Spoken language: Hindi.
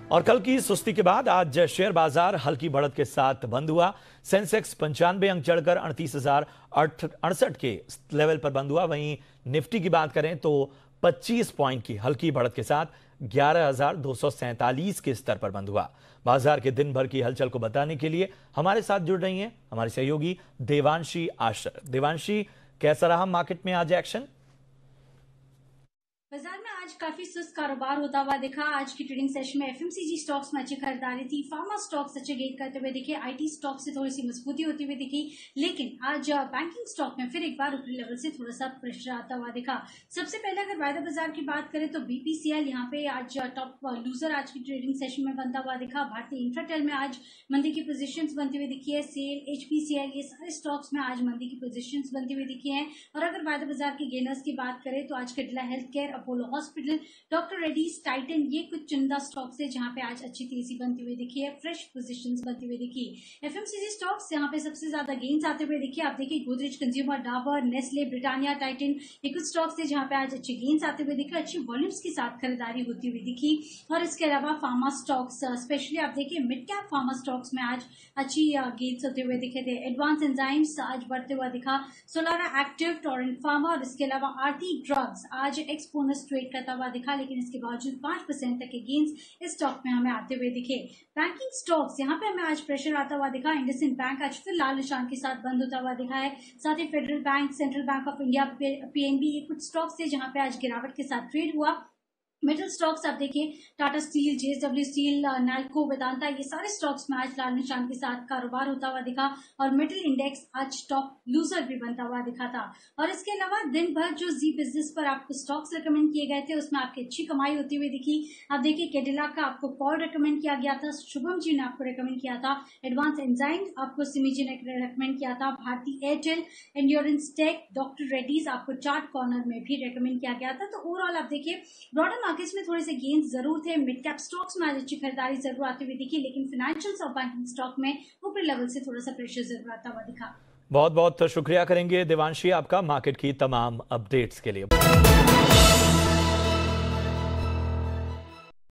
और कल की सुस्ती के बाद आज शेयर बाजार हल्की बढ़त के साथ बंद हुआ। सेंसेक्स 95 अंक चढ़कर 38,068 के लेवल पर बंद हुआ। वहीं निफ्टी की बात करें तो 25 पॉइंट की हल्की बढ़त के साथ 11,247 के स्तर पर बंद हुआ। बाजार के दिन भर की हलचल को बताने के लिए हमारे साथ जुड़ रही हैं हमारी सहयोगी देवांशी आशर। देवांशी, कैसा रहा मार्केट में आज एक्शन? बाजार में आज काफी सुस्त कारोबार होता हुआ दिखा। आज की ट्रेडिंग सेशन में एफएमसीजी स्टॉक्स में अच्छी खरीदारी थी, फार्मा स्टॉक्स अच्छे गेन करते हुए दिखे, आईटी स्टॉक से थोड़ी सी मजबूती होती हुई दिखी, लेकिन आज बैंकिंग स्टॉक में फिर एक बार ऊपरी लेवल से थोड़ा सा प्रेशर आता हुआ दिखा। सबसे पहले अगर वायदा बाजार की बात करें तो बीपीसीएल यहाँ पे आज टॉप लूजर आज की ट्रेडिंग सेशन में बनता हुआ दिखा। भारतीय इंफ्राटेल में आज मंदी की पोजीशंस बनती हुई दिखी है। सेल, एचपीसीएल, ये सारे स्टॉक्स में आज मंदी की पोजीशंस बनती हुई दिखी है। और अगर वायदा बाजार के गेनर्स की बात करें तो आज Cadila health care, Apollo hospital, doctor Reddy's, Titan, ये कुछ चुनिंदा स्टॉक्स है जहां पे आज अच्छी तेजी बनती हुई दिखी है, फ्रेश पोजीशंस बनती हुई दिखी। एफएमसीजी स्टॉक्स यहां पे सबसे ज्यादा गेन्स आते हुए दिखे। आप देखिए Godrej consumer, Dabur, Nestle, Britannia, Titan, ये कुछ स्टॉक्स है जहां पे आज अच्छे गेन्स आते हुए दिखे, अच्छी वॉल्यूम्स के साथ खरीदारी होती हुई दिखी। और इसके अलावा फार्मा स्टॉक्स, स्पेशली आप देखिए मिड कैप फार्मा स्टॉक्स में आज अच्छी गेन्स होते हुए दिखे थे। एडवांस एंजाइम्स आज बढ़ते हुआ दिखा, सोलारा एक्टिव, टोरेंट फार्मा और इसके अलावा आरती ड्रग्स आज एक्सपोनेंस ट्रेड करता हुआ दिखा, लेकिन इसके बावजूद 5% तक के गेन्स इस स्टॉक में हमें आते हुए दिखे। बैंकिंग स्टॉक्स यहाँ पे हमें आज प्रेशर आता हुआ दिखा। इंडसइंड बैंक आज फिर लाल निशान के साथ बंद होता हुआ दिखा है। साथ ही federal bank, central bank of India, PNB, ये कुछ स्टॉक्स थे जहां पे आज गिरावट के साथ ट्रेड हुआ। मेटल स्टॉक्स आप देखिए Tata steel, JSW steel, Nalco, Vedanta, ये सारे स्टॉक्स में आज लाल निशान के साथ कारोबार होता हुआ दिखा। और मेटल इंडेक्स आज टॉप लूजर भी बनता हुआ दिखा था। और इसके अलावा दिन भर जो जी बिजनेस पर आपको स्टॉक्स रिकमेंड किए गए थे उसमें आपकी अच्छी कमाई होती हुई दिखी। आप देखिए कैडिला का आपको कॉल रिकमेंड किया गया था, शुभम जी ने आपको रिकमेंड किया था, एडवांस एंजाइम आपको सिमी जी ने रिकमेंड किया था, Bharti Airtel, endurance tech, doctor Reddy's आपको चार्ट कॉर्नर में भी रिकमेंड किया गया था। तो ओवरऑल आप देखिए ब्रॉडर मार्केट्स में थोड़े से गेन्स जरूर थे। मिड कैप स्टॉक्स में आज अच्छी खरीदारी जरूर आती हुई दिखी, लेकिन फाइनेंशियल्स और बैंकिंग स्टॉक में ऊपरी लेवल से थोड़ा सा प्रेशर जरूर आता हुआ दिखा। बहुत बहुत शुक्रिया करेंगे देवांशी आपका मार्केट की तमाम अपडेट्स के लिए।